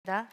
나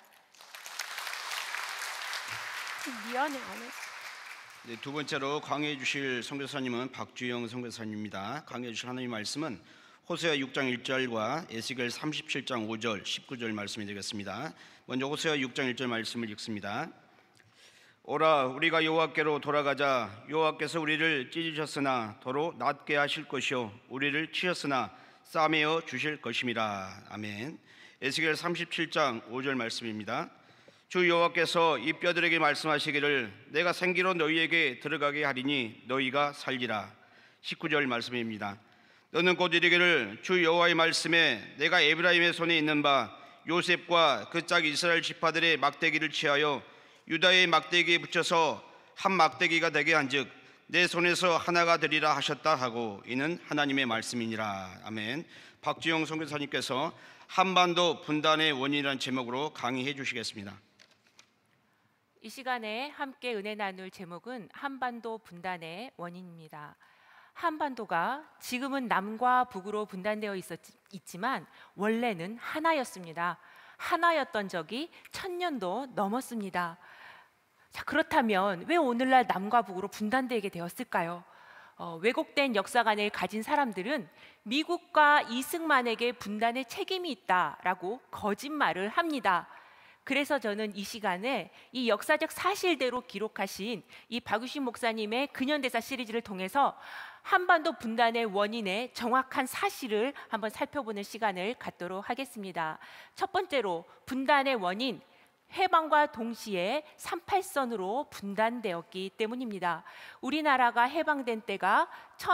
미안해 안 해. 네, 두 번째로 강의해 주실 선교사님은 박주영 선교사님입니다. 강의해 주실 하나님의 말씀은 호세아 6장 1절과 에스겔 37장 5절, 19절 말씀이 되겠습니다. 먼저 호세아 6장 1절 말씀을 읽습니다. 오라, 우리가 여호와께로 돌아가자. 여호와께서 우리를 찢으셨으나 도로 낫게 하실 것이요 우리를 치셨으나 싸매어 주실 것임이라. 아멘. 에스겔 37장 5절 말씀입니다. 주 여호와께서 이 뼈들에게 말씀하시기를 내가 생기로 너희에게 들어가게 하리니 너희가 살리라. 19절 말씀입니다. 너는 곧 이르기를 주 여호와의 말씀에 내가 에브라임의 손에 있는 바 요셉과 그 짝 이스라엘 지파들의 막대기를 취하여 유다의 막대기에 붙여서 한 막대기가 되게 한즉 내 손에서 하나가 되리라 하셨다 하고, 이는 하나님의 말씀이니라. 아멘. 박주영 선교사님께서 한반도 분단의 원인이라는 제목으로 강의해 주시겠습니다. 이 시간에 함께 은혜 나눌 제목은 한반도 분단의 원인입니다. 한반도가 지금은 남과 북으로 분단되어 있지만 원래는 하나였습니다. 하나였던 적이 1000년도 넘었습니다. 자, 그렇다면 왜 오늘날 남과 북으로 분단되게 되었을까요? 왜곡된 역사관을 가진 사람들은 미국과 이승만에게 분단의 책임이 있다라고 거짓말을 합니다. 그래서 저는 이 시간에 이 역사적 사실대로 기록하신 이 박유신 목사님의 근현대사 시리즈를 통해서 한반도 분단의 원인의 정확한 사실을 한번 살펴보는 시간을 갖도록 하겠습니다. 첫 번째로 분단의 원인, 해방과 동시에 38선으로 분단되었기 때문입니다. 우리나라가 해방된 때가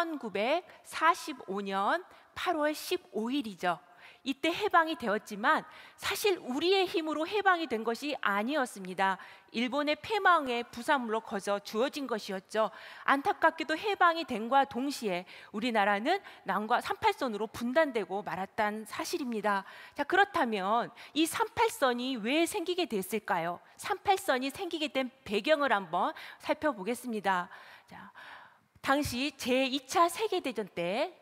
1945년 8월 15일이죠. 이때 해방이 되었지만 사실 우리의 힘으로 해방이 된 것이 아니었습니다. 일본의 패망의 부산물로 거저 주어진 것이었죠. 안타깝게도 해방이 된과 동시에 우리나라는 남과 38선으로 분단되고 말았다는 사실입니다. 자, 그렇다면 이 38선이 왜 생기게 됐을까요? 38선이 생기게 된 배경을 한번 살펴보겠습니다. 자, 당시 제2차 세계대전 때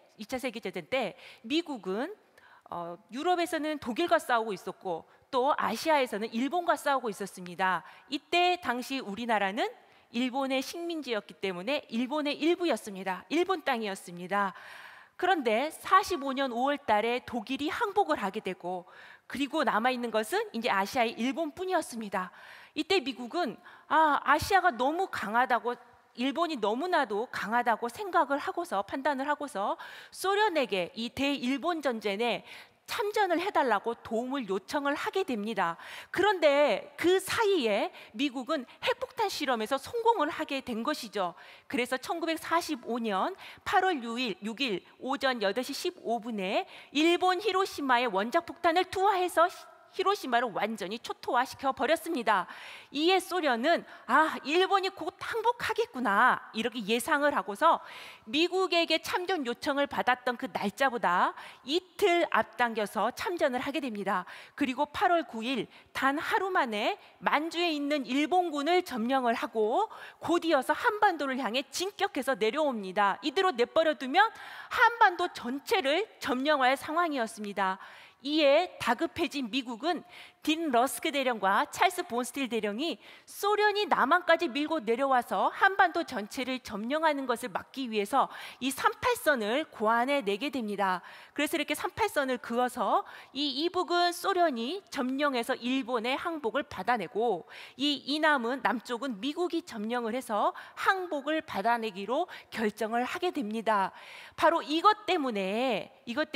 미국은 유럽에서는 독일과 싸우고 있었고 또 아시아에서는 일본과 싸우고 있었습니다. 이때 당시 우리나라는 일본의 식민지였기 때문에 일본의 일부였습니다. 일본 땅이었습니다. 그런데 45년 5월 달에 독일이 항복을 하게 되고, 그리고 남아있는 것은 이제 아시아의 일본뿐이었습니다. 이때 미국은 아시아가 너무 강하다고, 일본이 너무나도 강하다고 생각을 하고서, 판단을 하고서 소련에게 이 대일본 전쟁에 참전을 해달라고 도움을 요청을 하게 됩니다. 그런데 그 사이에 미국은 핵폭탄 실험에서 성공을 하게 된 것이죠. 그래서 1945년 8월 6일 오전 8시 15분에 일본 히로시마에 원자폭탄을 투하해서 히로시마를 완전히 초토화시켜 버렸습니다. 이에 소련은 일본이 곧 항복하겠구나 이렇게 예상을 하고서 미국에게 참전 요청을 받았던 그 날짜보다 이틀 앞당겨서 참전을 하게 됩니다. 그리고 8월 9일 단 하루 만에 만주에 있는 일본군을 점령을 하고 곧이어서 한반도를 향해 진격해서 내려옵니다. 이대로 내버려두면 한반도 전체를 점령할 상황이었습니다. 이에 다급해진 미국은 딘 러스크 대령과 찰스 본스틸 대령이 소련이 남한까지 밀고 내려와서 한반도 전체를 점령하는 것을 막기 위해서 이 38선을 고안해 내게 됩니다. 그래서 이렇게 38선을 그어서 이 이북은 소련이 점령해서 일본의 항복을 받아내고, 이 이남은, 남쪽은 미국이 점령을 해서 항복을 받아내기로 결정을 하게 됩니다. 바로 이것 때문에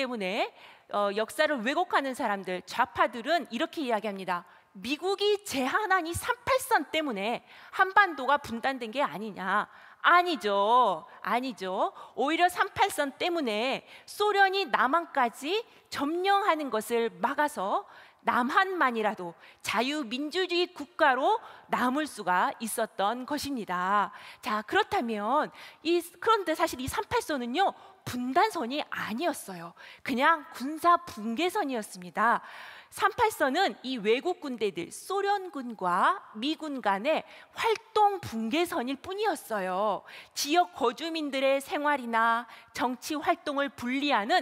역사를 왜곡하는 사람들, 좌파들은 이렇게 이야기합니다. 미국이 제안한 이 38선 때문에 한반도가 분단된 게 아니냐. 아니죠. 오히려 38선 때문에 소련이 남한까지 점령하는 것을 막아서 남한만이라도 자유민주주의 국가로 남을 수가 있었던 것입니다. 자, 그렇다면 그런데 사실 이 38선은요 분단선이 아니었어요. 그냥 군사 붕괴선이었습니다. 38선은 이 외국 군대들, 소련군과 미군 간의 활동 붕괴선일 뿐이었어요. 지역 거주민들의 생활이나 정치 활동을 분리하는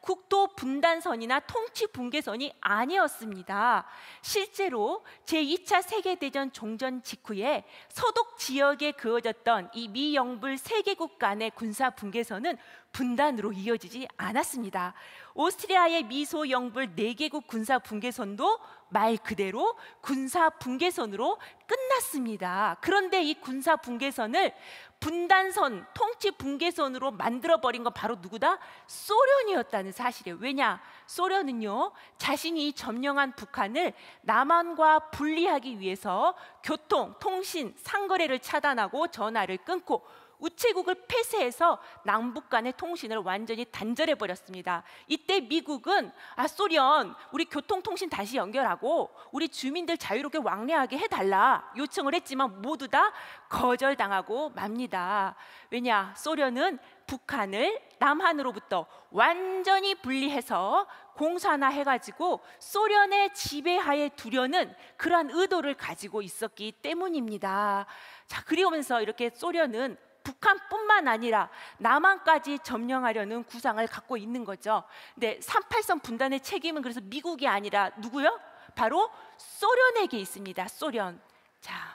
국토 분단선이나 통치 붕괴선이 아니었습니다. 실제로 제2차 세계대전 종전 직후에 서독 지역에 그어졌던 이 미영불 세 개국 간의 군사 붕괴선은 분단으로 이어지지 않았습니다. 오스트리아의 미소 영불 4개국 군사 붕괴선도 말 그대로 군사 붕괴선으로 끝났습니다. 그런데 이 군사 붕괴선을 분단선, 통치 붕괴선으로 만들어버린 건 바로 누구다? 소련이었다는 사실이에요. 왜냐? 소련은요, 자신이 점령한 북한을 남한과 분리하기 위해서 교통, 통신, 상거래를 차단하고 전화를 끊고 우체국을 폐쇄해서 남북 간의 통신을 완전히 단절해 버렸습니다. 이때 미국은 소련, 우리 교통통신 다시 연결하고 우리 주민들 자유롭게 왕래하게 해달라 요청을 했지만 모두 다 거절당하고 맙니다. 왜냐? 소련은 북한을 남한으로부터 완전히 분리해서 공산화해가지고 소련의 지배하에 두려는 그러한 의도를 가지고 있었기 때문입니다. 자, 그러면서 이렇게 소련은 북한뿐만 아니라 남한까지 점령하려는 구상을 갖고 있는 거죠. 근데 38선 분단의 책임은 그래서 미국이 아니라 누구요? 바로 소련에게 있습니다. 소련. 자,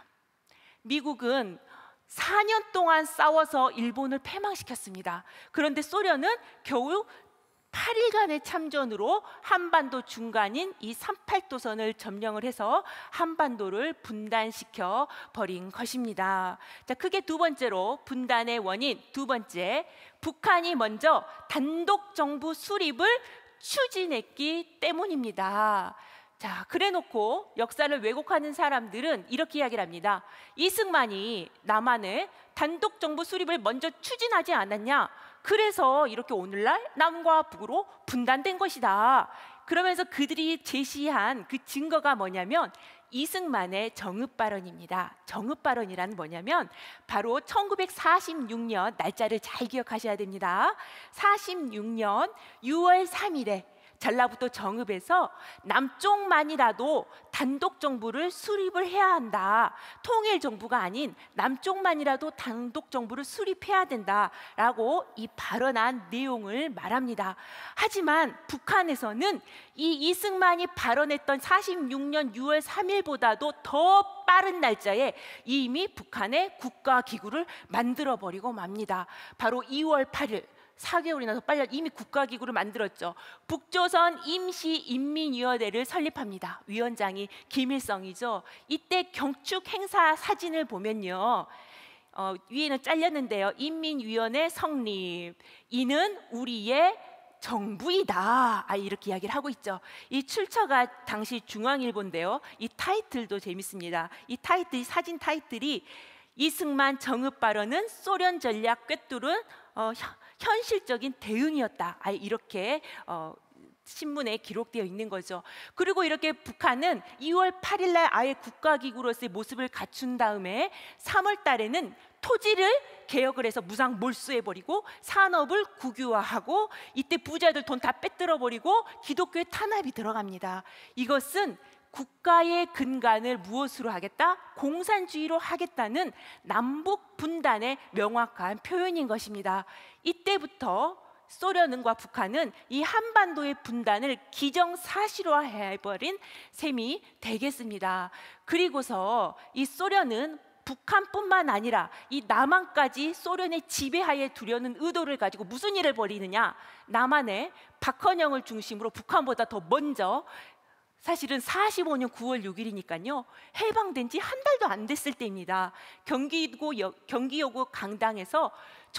미국은 4년 동안 싸워서 일본을 패망시켰습니다. 그런데 소련은 겨우 8일간의 참전으로 한반도 중간인 이 38도선을 점령을 해서 한반도를 분단시켜 버린 것입니다. 자, 크게 두 번째로 분단의 원인, 두 번째, 북한이 먼저 단독 정부 수립을 추진했기 때문입니다. 자, 그래놓고 역사를 왜곡하는 사람들은 이렇게 이야기를 합니다. 이승만이 남한의 단독 정부 수립을 먼저 추진하지 않았냐? 그래서 이렇게 오늘날 남과 북으로 분단된 것이다. 그러면서 그들이 제시한 그 증거가 뭐냐면 이승만의 정읍발언입니다. 정읍발언이란 뭐냐면 바로 1946년 날짜를 잘 기억하셔야 됩니다. 46년 6월 3일에 전라북도 정읍에서 남쪽만이라도 단독 정부를 수립을 해야 한다. 통일 정부가 아닌 남쪽만이라도 단독 정부를 수립해야 된다라고 이 발언한 내용을 말합니다. 하지만 북한에서는 이 이승만이 발언했던 46년 6월 3일보다도 더 빠른 날짜에 이미 북한의 국가기구를 만들어 버리고 맙니다. 바로 2월 8일 4개월이나 더 빨리 이미 국가기구를 만들었죠. 북조선 임시인민위원회를 설립합니다. 위원장이 김일성이죠. 이때 경축 행사 사진을 보면요, 위에는 잘렸는데요. 인민위원회 성립, 이는 우리의 정부이다. 이렇게 이야기를 하고 있죠. 이 출처가 당시 중앙일보인데요. 이 타이틀도 재밌습니다. 이 타이틀, 사진 타이틀이 이승만 정읍 발언은 소련 전략 꿰뚫은 현실적인 대응이었다. 이렇게 신문에 기록되어 있는 거죠. 그리고 이렇게 북한은 2월 8일 날 아예 국가기구로서의 모습을 갖춘 다음에 3월 달에는 토지를 개혁을 해서 무상 몰수해버리고 산업을 국유화하고 이때 부자들 돈 다 빼들어버리고 기독교의 탄압이 들어갑니다. 이것은 국가의 근간을 무엇으로 하겠다? 공산주의로 하겠다는 남북 분단의 명확한 표현인 것입니다. 이때부터 소련과 북한은 이 한반도의 분단을 기정사실화해버린 셈이 되겠습니다. 그리고서 이 소련은 북한뿐만 아니라 이 남한까지 소련의 지배하에 두려는 의도를 가지고 무슨 일을 벌이느냐? 남한의 박헌영을 중심으로 북한보다 더 먼저, 사실은 45년 9월 6일이니까요 해방된 지 한 달도 안 됐을 때입니다. 경기도구 강당에서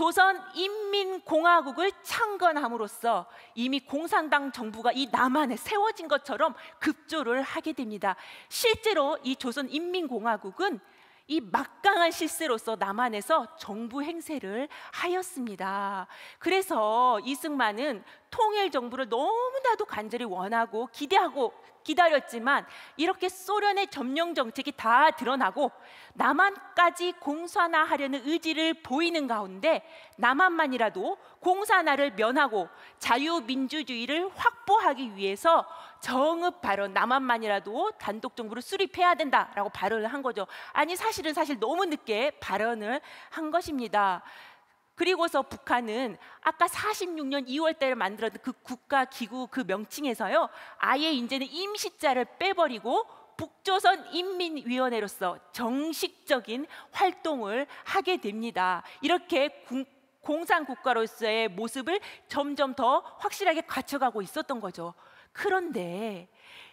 조선인민공화국을 창건함으로써 이미 공산당 정부가 이 남한에 세워진 것처럼 급조를 하게 됩니다. 실제로 이 조선인민공화국은 이 막강한 실세로서 남한에서 정부 행세를 하였습니다. 그래서 이승만은 통일 정부를 너무나도 간절히 원하고 기대하고 기다렸지만 이렇게 소련의 점령 정책이 다 드러나고 남한까지 공산화하려는 의지를 보이는 가운데 남한만이라도 공산화를 면하고 자유민주주의를 확보하기 위해서 정읍 발언, 남한만이라도 단독 정부를 수립해야 된다라고 발언을 한 거죠. 아니 사실 너무 늦게 발언을 한 것입니다. 그리고서 북한은 아까 46년 2월 달에 만들었던 그 국가기구 그 명칭에서요, 아예 이제는 임시자를 빼버리고 북조선 인민위원회로서 정식적인 활동을 하게 됩니다. 이렇게 공산국가로서의 모습을 점점 더 확실하게 갖춰가고 있었던 거죠. 그런데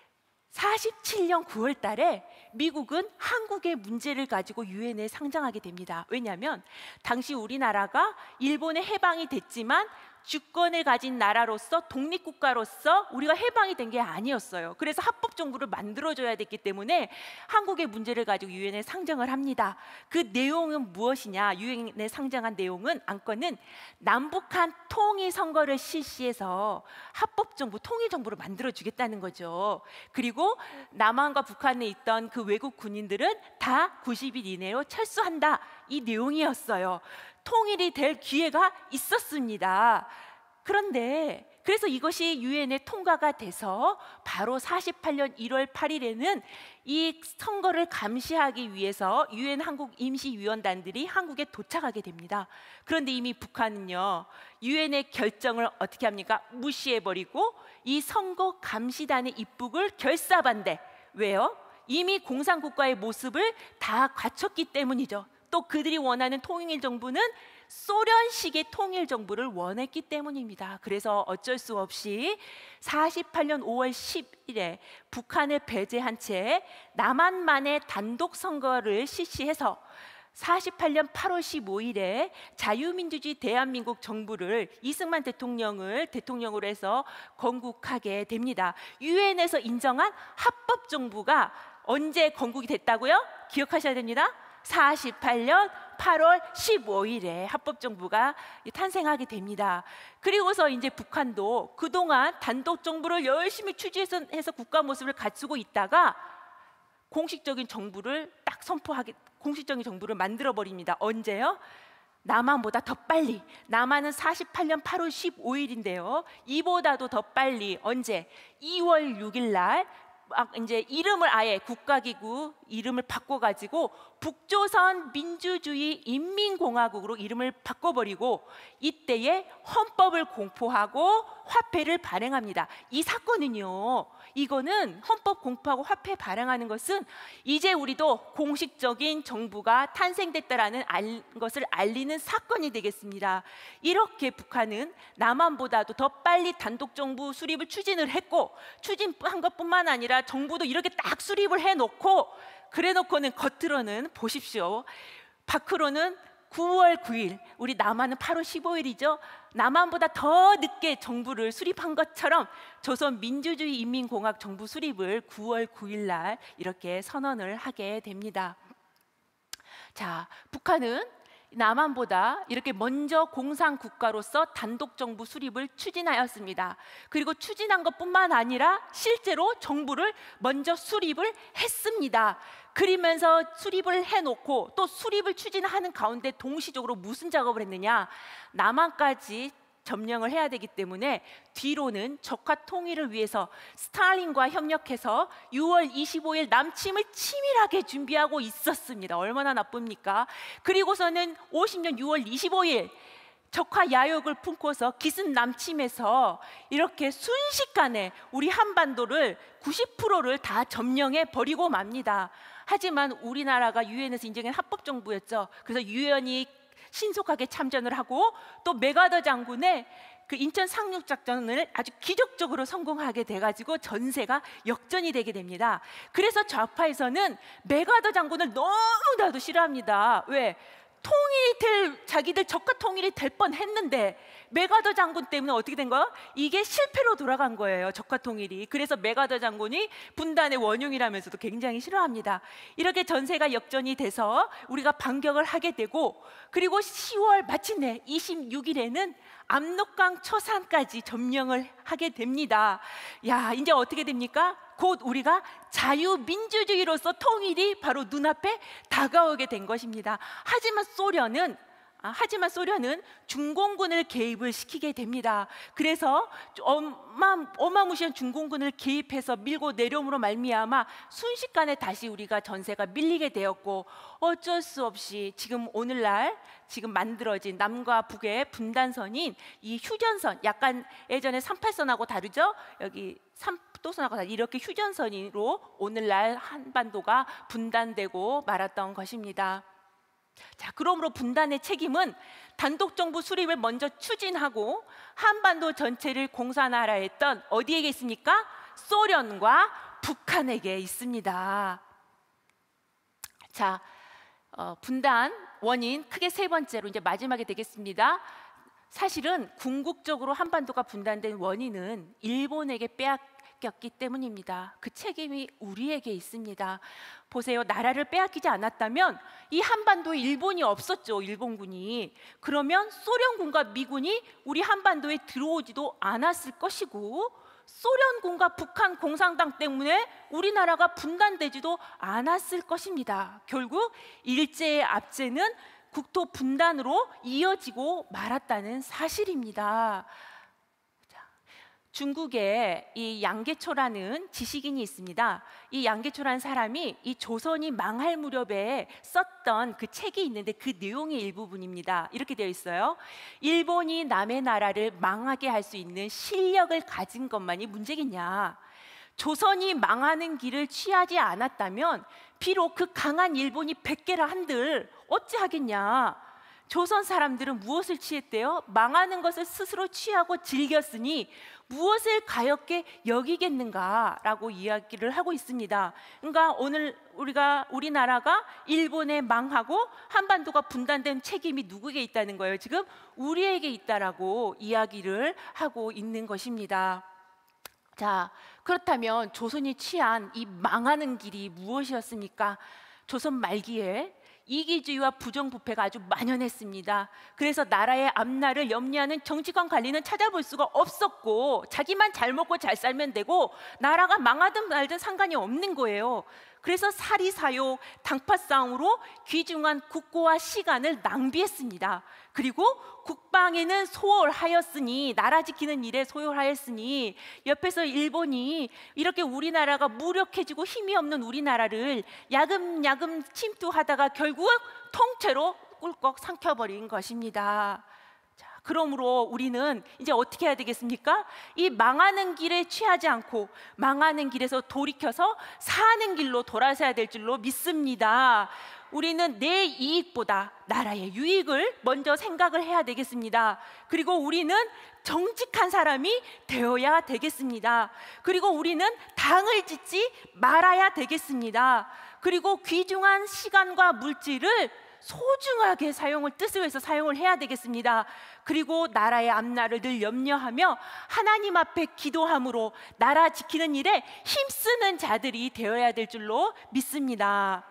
47년 9월 달에 미국은 한국의 문제를 가지고 유엔에 상정하게 됩니다. 왜냐하면 당시 우리나라가 일본에 해방이 됐지만 주권을 가진 나라로서 독립국가로서 우리가 해방이 된 게 아니었어요. 그래서 합법정부를 만들어줘야 됐기 때문에 한국의 문제를 가지고 유엔에 상정을 합니다. 그 내용은 무엇이냐? 유엔에 상정한 내용은, 안건은 남북한 통일선거를 실시해서 합법정부, 통일정부를 만들어주겠다는 거죠. 그리고 남한과 북한에 있던 그 외국 군인들은 다 90일 이내로 철수한다, 이 내용이었어요. 통일이 될 기회가 있었습니다. 그런데 그래서 이것이 유엔에 통과가 돼서 바로 48년 1월 8일에는 이 선거를 감시하기 위해서 유엔 한국 임시위원단들이 한국에 도착하게 됩니다. 그런데 이미 북한은요, 유엔의 결정을 어떻게 합니까? 무시해버리고 이 선거 감시단의 입국을 결사반대. 왜요? 이미 공산국가의 모습을 다 갖췄기 때문이죠. 또 그들이 원하는 통일정부는 소련식의 통일정부를 원했기 때문입니다. 그래서 어쩔 수 없이 48년 5월 10일에 북한을 배제한 채 남한만의 단독 선거를 실시해서 48년 8월 15일에 자유민주주의 대한민국 정부를 이승만 대통령을 대통령으로 해서 건국하게 됩니다. 유엔에서 인정한 합법정부가 언제 건국이 됐다고요? 기억하셔야 됩니다. 48년 8월 15일에 합법정부가 탄생하게 됩니다. 그리고서 이제 북한도 그동안 단독정부를 열심히 추진해서 국가 모습을 갖추고 있다가 공식적인 정부를 딱 공식적인 정부를 만들어버립니다. 언제요? 남한보다 더 빨리. 남한은 48년 8월 15일인데요. 이보다도 더 빨리. 언제? 2월 6일 날 이제 이름을 아예 국가기구 이름을 바꿔가지고 북조선 민주주의 인민공화국으로 이름을 바꿔버리고 이때에 헌법을 공포하고 화폐를 발행합니다. 이 사건은요, 이거는 헌법 공포하고 화폐 발행하는 것은 이제 우리도 공식적인 정부가 탄생됐다라는 것을 알리는 사건이 되겠습니다. 이렇게 북한은 남한보다도 더 빨리 단독 정부 수립을 추진을 했고, 추진한 것뿐만 아니라 정부도 이렇게 딱 수립을 해놓고, 그래놓고는 겉으로는 보십시오, 밖으로는 9월 9일, 우리 남한은 8월 15일이죠. 남한보다 더 늦게 정부를 수립한 것처럼 조선 민주주의 인민공화국 정부 수립을 9월 9일 날 이렇게 선언을 하게 됩니다. 자, 북한은 남한보다 이렇게 먼저 공산국가로서 단독정부 수립을 추진하였습니다. 그리고 추진한 것뿐만 아니라 실제로 정부를 먼저 수립을 했습니다. 그러면서 수립을 해놓고 또 수립을 추진하는 가운데 동시적으로 무슨 작업을 했느냐, 남한까지 점령을 해야 되기 때문에 뒤로는 적화 통일을 위해서 스탈린과 협력해서 6월 25일 남침을 치밀하게 준비하고 있었습니다. 얼마나 나쁩니까? 그리고서는 50년 6월 25일 적화 야욕을 품고서 기습 남침해서 이렇게 순식간에 우리 한반도를 90%를 다 점령해 버리고 맙니다. 하지만 우리나라가 유엔에서 인정한 합법정부였죠. 그래서 유엔이 신속하게 참전을 하고 또 맥아더 장군의 그 인천 상륙작전을 아주 기적적으로 성공하게 돼가지고 전세가 역전이 되게 됩니다. 그래서 좌파에서는 맥아더 장군을 너무나도 싫어합니다. 왜? 자기들 적화 통일이 될 뻔했는데 맥아더 장군 때문에 어떻게 된 거야? 이게 실패로 돌아간 거예요, 적화 통일이. 그래서 맥아더 장군이 분단의 원흉이라면서도 굉장히 싫어합니다. 이렇게 전세가 역전이 돼서 우리가 반격을 하게 되고, 그리고 10월 마침내 26일에는 압록강 처산까지 점령을 하게 됩니다. 야, 이제 어떻게 됩니까? 곧 우리가 자유민주주의로서 통일이 바로 눈앞에 다가오게 된 것입니다. 하지만 소련은 하지만 소련은 중공군을 개입을 시키게 됩니다. 그래서 어마무시한 중공군을 개입해서 밀고 내려옴으로 말미암아 순식간에 다시 우리가 전세가 밀리게 되었고, 어쩔 수 없이 지금 오늘날 지금 만들어진 남과 북의 분단선인 이 휴전선, 약간 예전에 38선하고 다르죠? 여기 3도선하고 다르죠? 이렇게 휴전선으로 오늘날 한반도가 분단되고 말았던 것입니다. 자, 그러므로 분단의 책임은 단독 정부 수립을 먼저 추진하고 한반도 전체를 공산하라 했던 어디에게 있습니까? 소련과 북한에게 있습니다. 자, 분단 원인 크게 세 번째로 이제 마지막에 되겠습니다. 사실은 궁극적으로 한반도가 분단된 원인은 일본에게 빼앗겼기 때문입니다. 그 책임이 우리에게 있습니다. 보세요. 나라를 빼앗기지 않았다면 이 한반도에 일본이 없었죠. 일본군이. 그러면 소련군과 미군이 우리 한반도에 들어오지도 않았을 것이고, 소련군과 북한 공산당 때문에 우리나라가 분단되지도 않았을 것입니다. 결국 일제의 압제는 국토 분단으로 이어지고 말았다는 사실입니다. 중국에 이 양계초라는 지식인이 있습니다. 이 양계초라는 사람이 이 조선이 망할 무렵에 썼던 그 책이 있는데 그 내용의 일부분입니다. 이렇게 되어 있어요. 일본이 남의 나라를 망하게 할 수 있는 실력을 가진 것만이 문제겠냐? 조선이 망하는 길을 취하지 않았다면 비록 그 강한 일본이 100개라 한들 어찌하겠냐? 조선 사람들은 무엇을 취했대요? 망하는 것을 스스로 취하고 즐겼으니 무엇을 가엾게 여기겠는가라고 이야기를 하고 있습니다. 그러니까 오늘 우리나라가 일본에 망하고 한반도가 분단된 책임이 누구에게 있다는 거예요? 지금 우리에게 있다라고 이야기를 하고 있는 것입니다. 자, 그렇다면 조선이 취한 이 망하는 길이 무엇이었습니까? 조선 말기에 이기주의와 부정부패가 아주 만연했습니다. 그래서 나라의 앞날을 염려하는 정치권 관리는 찾아볼 수가 없었고, 자기만 잘 먹고 잘 살면 되고 나라가 망하든 말든 상관이 없는 거예요. 그래서 사리사욕, 당파싸움으로 귀중한 국고와 시간을 낭비했습니다. 그리고 국방에는 소홀하였으니, 나라 지키는 일에 소홀하였으니 옆에서 일본이 이렇게 우리나라가 무력해지고 힘이 없는 우리나라를 야금야금 침투하다가 결국 통째로 꿀꺽 삼켜버린 것입니다. 그러므로 우리는 이제 어떻게 해야 되겠습니까? 이 망하는 길에 취하지 않고 망하는 길에서 돌이켜서 사는 길로 돌아서야 될 줄로 믿습니다. 우리는 내 이익보다 나라의 유익을 먼저 생각을 해야 되겠습니다. 그리고 우리는 정직한 사람이 되어야 되겠습니다. 그리고 우리는 당을 짓지 말아야 되겠습니다. 그리고 귀중한 시간과 물질을 소중하게 뜻을 위해서 사용을 해야 되겠습니다. 그리고 나라의 앞날을 늘 염려하며 하나님 앞에 기도함으로 나라 지키는 일에 힘쓰는 자들이 되어야 될 줄로 믿습니다.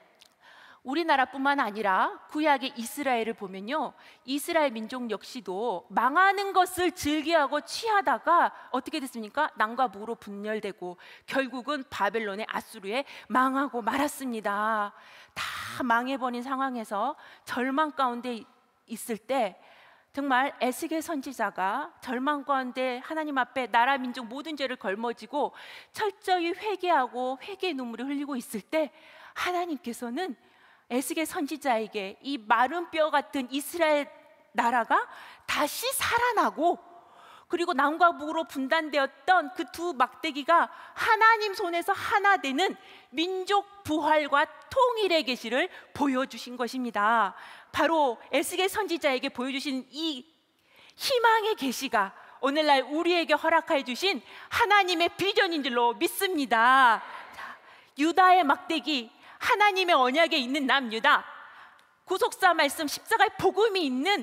우리나라뿐만 아니라 구약의 이스라엘을 보면요, 이스라엘 민족 역시도 망하는 것을 즐겨하고 취하다가 어떻게 됐습니까? 남과 북으로 분열되고 결국은 바벨론의 아수르에 망하고 말았습니다. 다 망해버린 상황에서 절망 가운데 있을 때 정말 에스겔 선지자가 절망 가운데 하나님 앞에 나라 민족 모든 죄를 걸머지고 철저히 회개하고 회개의 눈물을 흘리고 있을 때 하나님께서는 에스겔 선지자에게 이 마른 뼈 같은 이스라엘 나라가 다시 살아나고, 그리고 남과 북으로 분단되었던 그 두 막대기가 하나님 손에서 하나 되는 민족 부활과 통일의 계시를 보여주신 것입니다. 바로 에스겔 선지자에게 보여주신 이 희망의 계시가 오늘날 우리에게 허락해 주신 하나님의 비전인 줄로 믿습니다. 유다의 막대기, 하나님의 언약에 있는 남유다, 구속사 말씀 십자가의 복음이 있는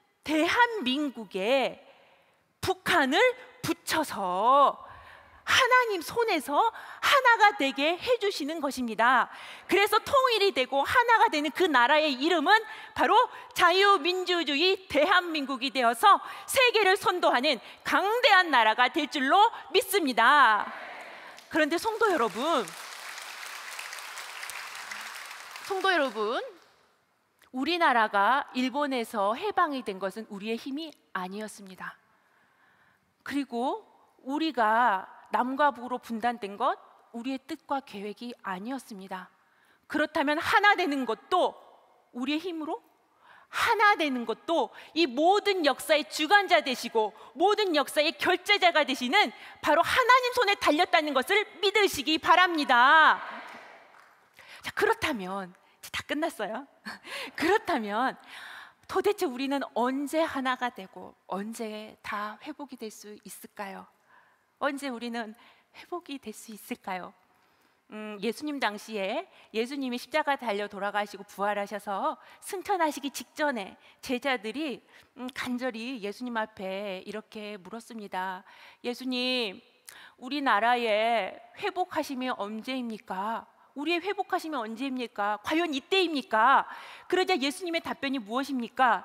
대한민국에 북한을 붙여서 하나님 손에서 하나가 되게 해주시는 것입니다. 그래서 통일이 되고 하나가 되는 그 나라의 이름은 바로 자유민주주의 대한민국이 되어서 세계를 선도하는 강대한 나라가 될 줄로 믿습니다. 그런데 성도 여러분, 우리나라가 일본에서 해방이 된 것은 우리의 힘이 아니었습니다. 그리고 우리가 남과 북으로 분단된 것 우리의 뜻과 계획이 아니었습니다. 그렇다면 하나 되는 것도 우리의 힘으로, 하나 되는 것도 이 모든 역사의 주관자 되시고 모든 역사의 결제자가 되시는 바로 하나님 손에 달렸다는 것을 믿으시기 바랍니다. 자, 그렇다면 다 끝났어요. 그렇다면 도대체 우리는 언제 하나가 되고 언제 다 회복이 될 수 있을까요? 언제 우리는 회복이 될 수 있을까요? 예수님 당시에 예수님이 십자가 달려 돌아가시고 부활하셔서 승천하시기 직전에 제자들이 간절히 예수님 앞에 이렇게 물었습니다. 예수님, 우리나라의 회복하심이 언제입니까? 우리의 회복하심이 언제입니까? 과연 이때입니까? 그러자 예수님의 답변이 무엇입니까?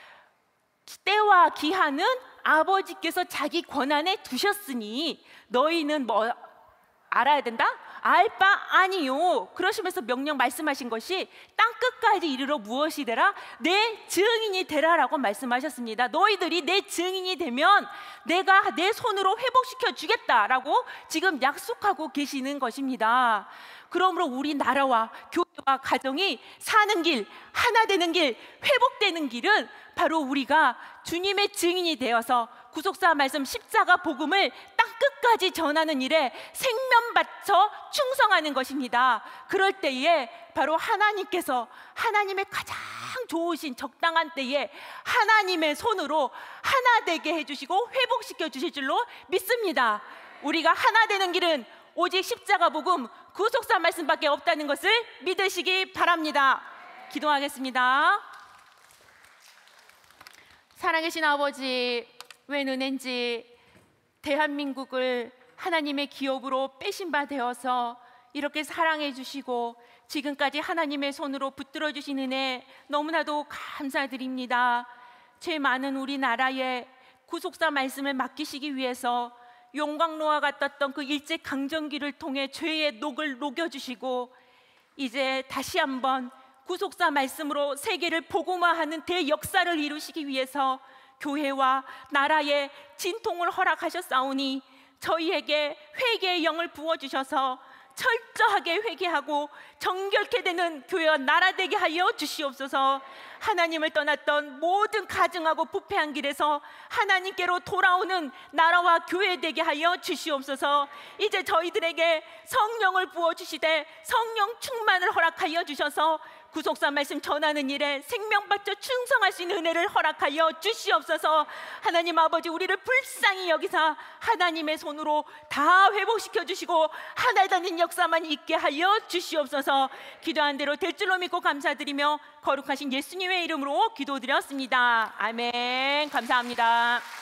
때와 기한은 아버지께서 자기 권한에 두셨으니 너희는 뭐 알아야 된다? 알 바 아니요. 그러시면서 명령 말씀하신 것이 땅 끝까지 이르러 무엇이 되라? 내 증인이 되라라고 말씀하셨습니다. 너희들이 내 증인이 되면 내가 내 손으로 회복시켜 주겠다라고 지금 약속하고 계시는 것입니다. 그러므로 우리나라와 교회와 가정이 사는 길, 하나 되는 길, 회복되는 길은 바로 우리가 주님의 증인이 되어서 구속사 말씀 십자가 복음을 땅 끝까지 전하는 일에 생명 바쳐 충성하는 것입니다. 그럴 때에 바로 하나님께서 하나님의 가장 좋으신 적당한 때에 하나님의 손으로 하나 되게 해주시고 회복시켜 주실 줄로 믿습니다. 우리가 하나 되는 길은 오직 십자가 복음 구속사 말씀밖에 없다는 것을 믿으시기 바랍니다. 기도하겠습니다. 살아계신 아버지, 웬 은혜인지 대한민국을 하나님의 기업으로 빼신 바 되어서 이렇게 사랑해 주시고 지금까지 하나님의 손으로 붙들어 주신 은혜 너무나도 감사드립니다. 죄 많은 우리나라에 구속사 말씀을 맡기시기 위해서 용광로와 같았던 그 일제강점기를 통해 죄의 녹을 녹여주시고 이제 다시 한번 구속사 말씀으로 세계를 복음화하는 대역사를 이루시기 위해서 교회와 나라에 진통을 허락하셨사오니 저희에게 회개의 영을 부어주셔서 철저하게 회개하고 정결케 되는 교회와 나라 되게 하여 주시옵소서. 하나님을 떠났던 모든 가증하고 부패한 길에서 하나님께로 돌아오는 나라와 교회 되게 하여 주시옵소서. 이제 저희들에게 성령을 부어주시되 성령 충만을 허락하여 주셔서 구속사 말씀 전하는 일에 생명받쳐 충성할 수 있는 은혜를 허락하여 주시옵소서. 하나님 아버지, 우리를 불쌍히 여기사 하나님의 손으로 다 회복시켜 주시고 하나 되는 역사만 있게 하여 주시옵소서. 기도한 대로 될 줄로 믿고 감사드리며 거룩하신 예수님의 이름으로 기도드렸습니다. 아멘. 감사합니다.